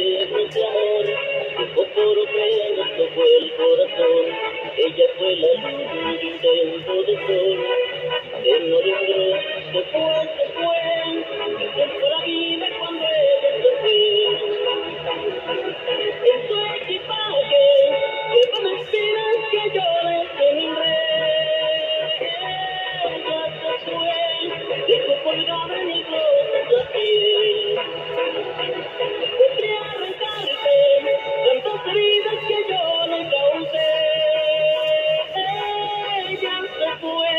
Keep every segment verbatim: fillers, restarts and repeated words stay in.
arreglos de amor, dejó por ofrendas tocó el corazón. Ella fue la luz de un intento de sol, que no logró, se fue, se fue, el tiempo la vida cuando ella se fue. En su equipaje lleva espinas que yo le sembré. Ella se fue, dejó colgada en mis ojos la piel. Podría arrancarte tantas heridas que yo le causé. Ella se fue.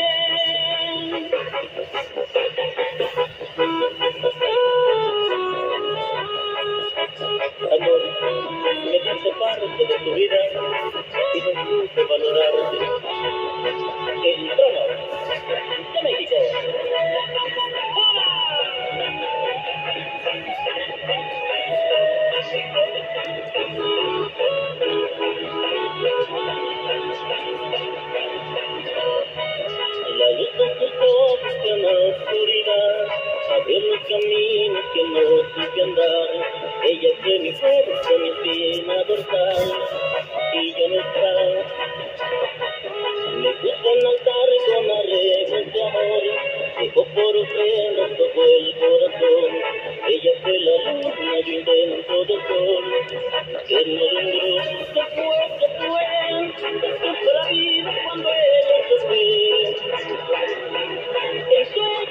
Amor, me hice parte de tu vida y no supe valorarte. El trono de México. La luz de tus ojos en la oscuridad abrió los caminos que no supe andar. Ella fue mi fuerza, mi espina dorsal, y yo no estaba. Me puso en altar con arreglos de amor, dejó por ofrendas tocó el corazón. Ella fue la luna de intento de sol, que no alumbró, se fue, se fue, se fue la vida cuando ella se fue. En su